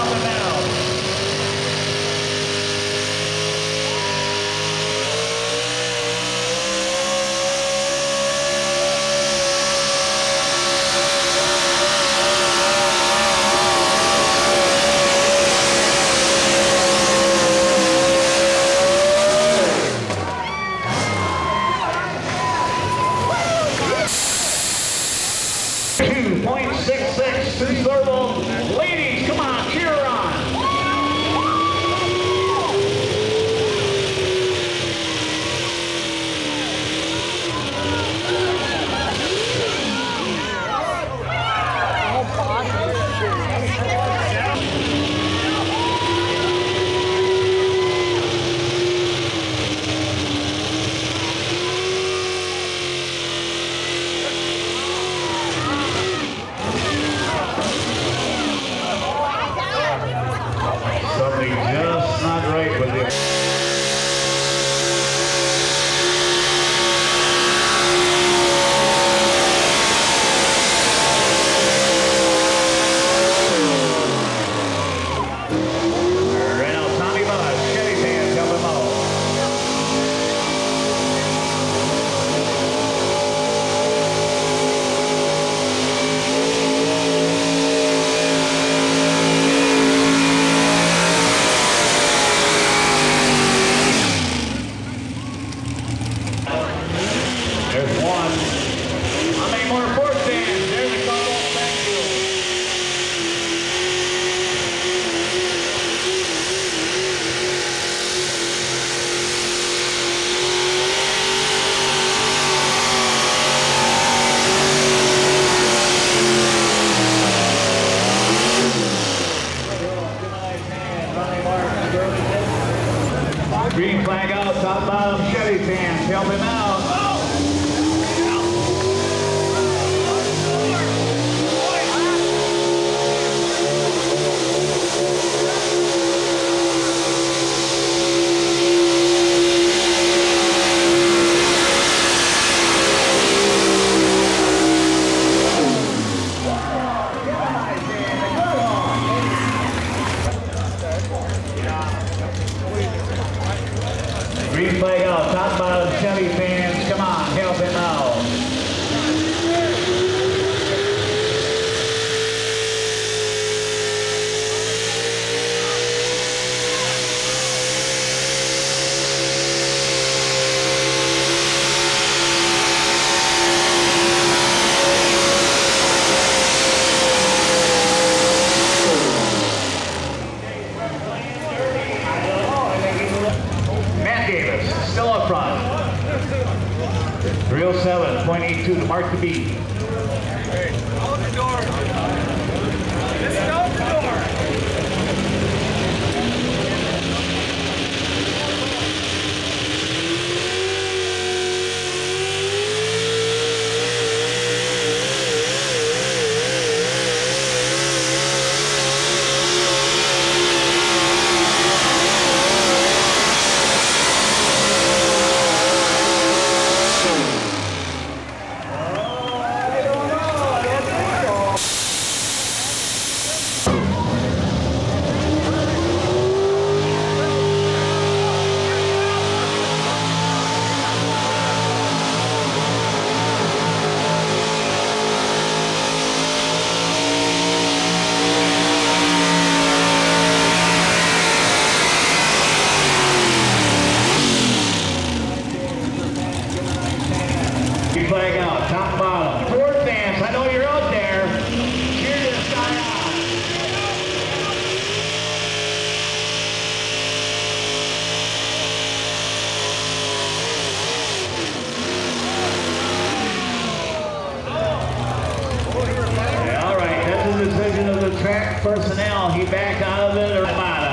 coming out. .66 to Thurlow. Ladies, come on, cheer on. Something just not right with it. Right now, Tommy Buzz, Chevy fans help him out. There's one. How many more fourth stands? There's a couple. Thank you. Green flag out, top bottom, Chevy fans, help him out. Green flag out, top bottom, Chevy fans, come on, help him out. Matt Davis, still up front. 307.82 to mark the beat. Open the door. Listen, open the door. Flag out, top bottom. Fourth fans, I know you're out there. Cheer this guy on. Yeah, all right, that's the decision of the track personnel. He backed out of it or bottom.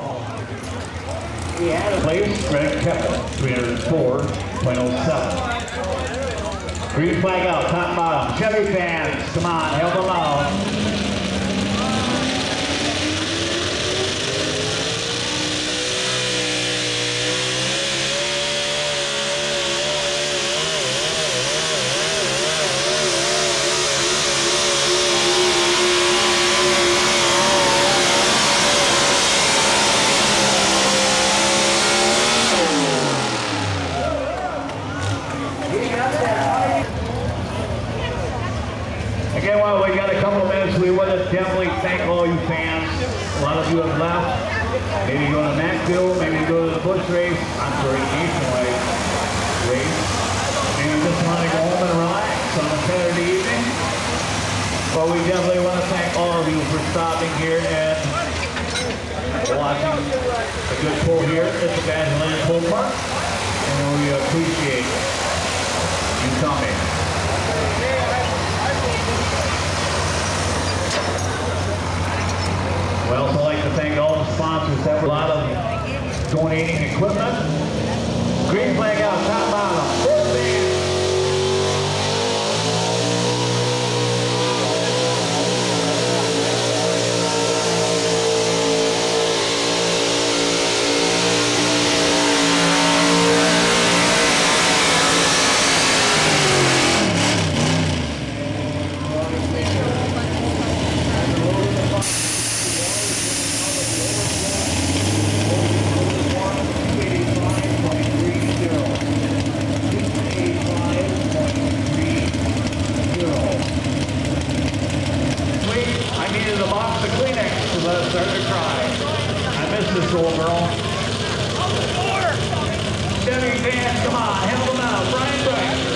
He had a place, Greg Kepler, 304.07. Green flag out, top bottom. Chevy fans, come on, help them out. Again, while we got a couple of minutes, we want to definitely thank all you fans. A lot of you have left. Maybe go to Mattville, maybe go to the Bush race. I'm sorry, Nationwide race. Maybe just want to go home and relax on a Saturday evening. But we definitely want to thank all of you for stopping here and watching a good pull here at the Badgerland Pull Park. And we appreciate you coming. We also like to thank all the sponsors that were a lot of donating equipment. Green flag out, top bottom. Fourth band. Starting to cry. I miss this old girl. Chevy fans, come on, help them out. Brian Bright.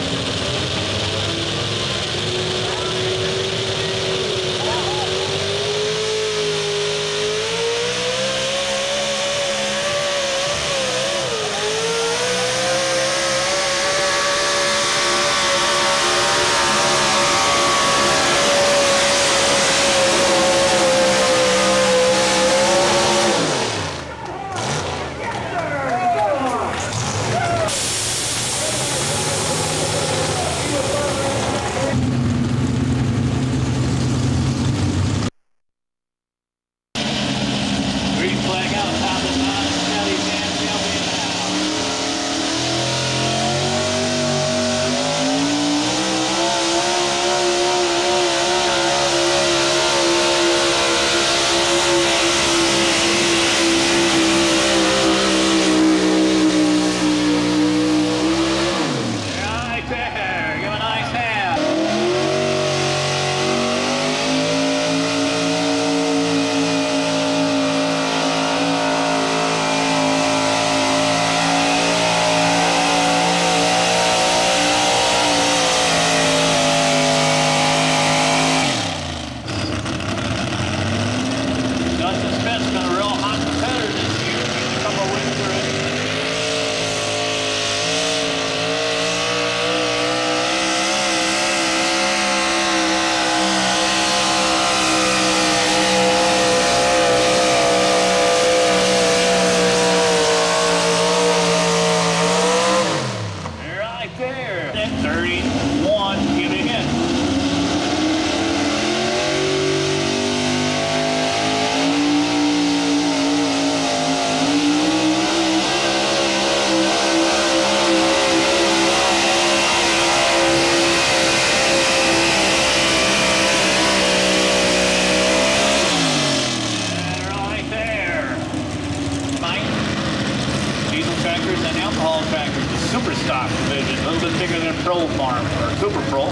Pro Farm, or Super Pro,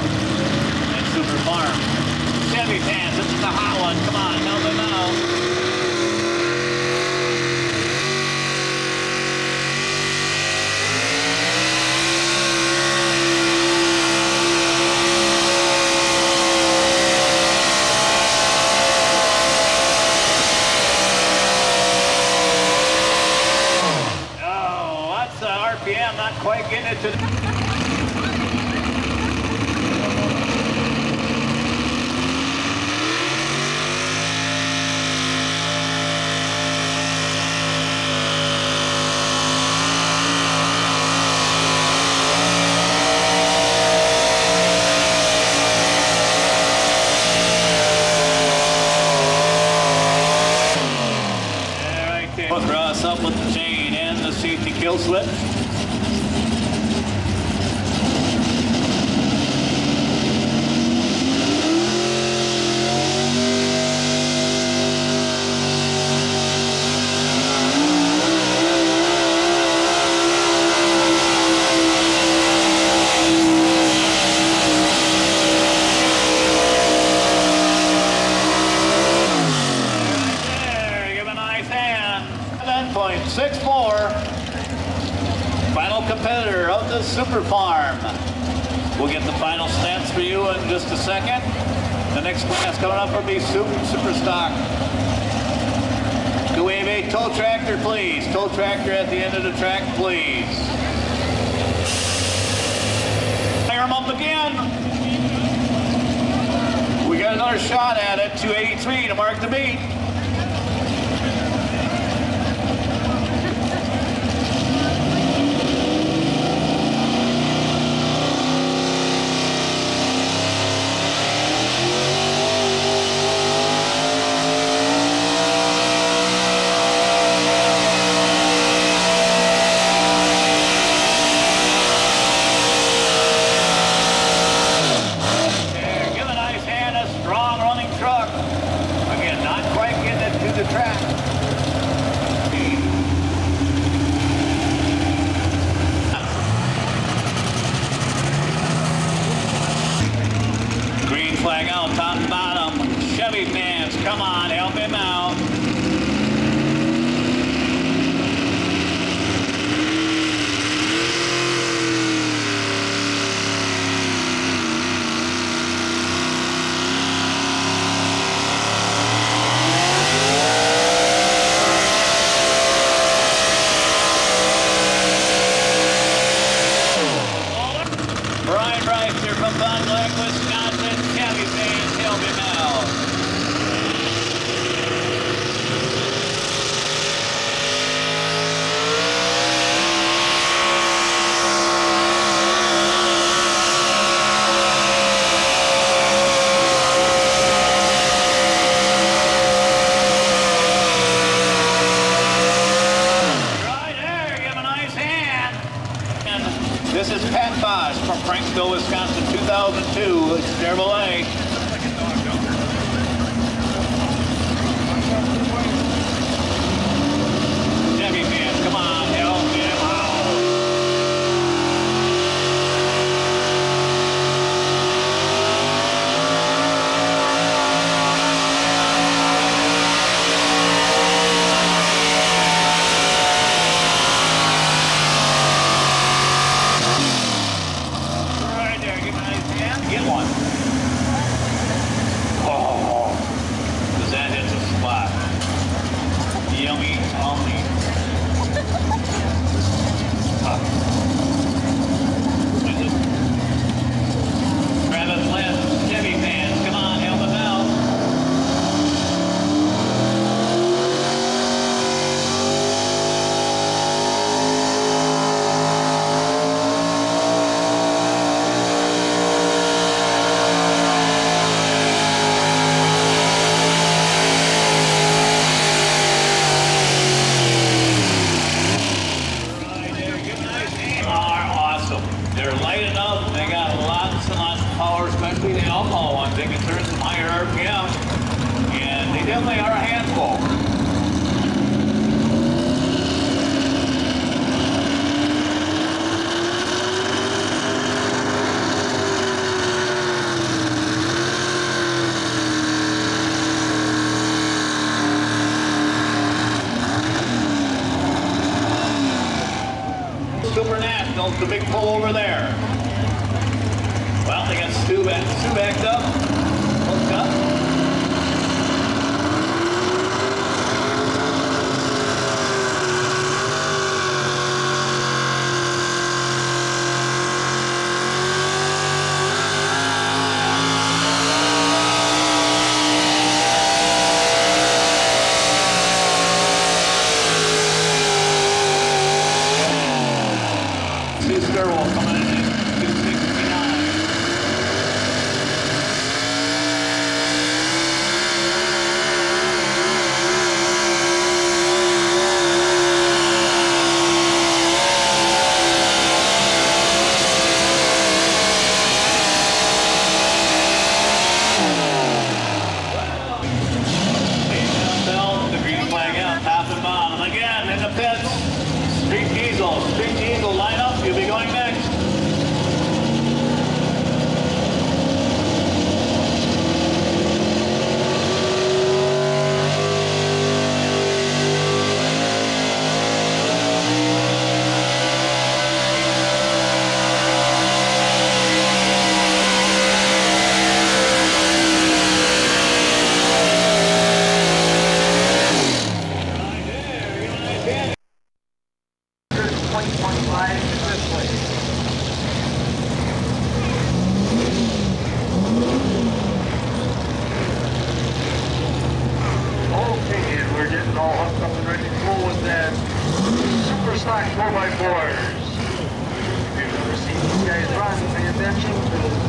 and Super Farm. Chevy fans, this is the hot one. Come on, help them out. Oh, that's the RPM, not quite getting it to the... with the chain and the safety kill switch. Final competitor of the Super Farm. We'll get the final stats for you in just a second. The next class coming up will be Super Stock. Do we have a tow tractor, please? Tow tractor at the end of the track, please. Fire them up again. We got another shot at it, 283 to mark the beat. Flag out, top and bottom. Chevy fans, come on, help him out. Brian Rice here from Fond du Lac, Wisconsin. Chevy fans, help him out. Right there, give him a nice hand. And this is Pat Bosch from Franksville, Wisconsin, 2002. It's Chevrolet. Chevy fans, come on, help him out. Right there, give me a nice hand. Get one. Oh, because that hits a spot. Yummy, yummy. Travis Lynn, Chevy fans, come on, help him out. Right there, give a nice hand. Are awesome. They're light enough. They got lots and lots of power, especially the alcohol ones. They can turn some higher RPM, and they definitely are a handful. Super Nationals, the big pull over there. Well, they got Stu backed up, hooked up. Stu Skirwell coming in at 269. 1.15 this way. Okay, and we're getting all hooked up and ready to go with that super stock 4x4s. If you've never seen these guys run, pay attention to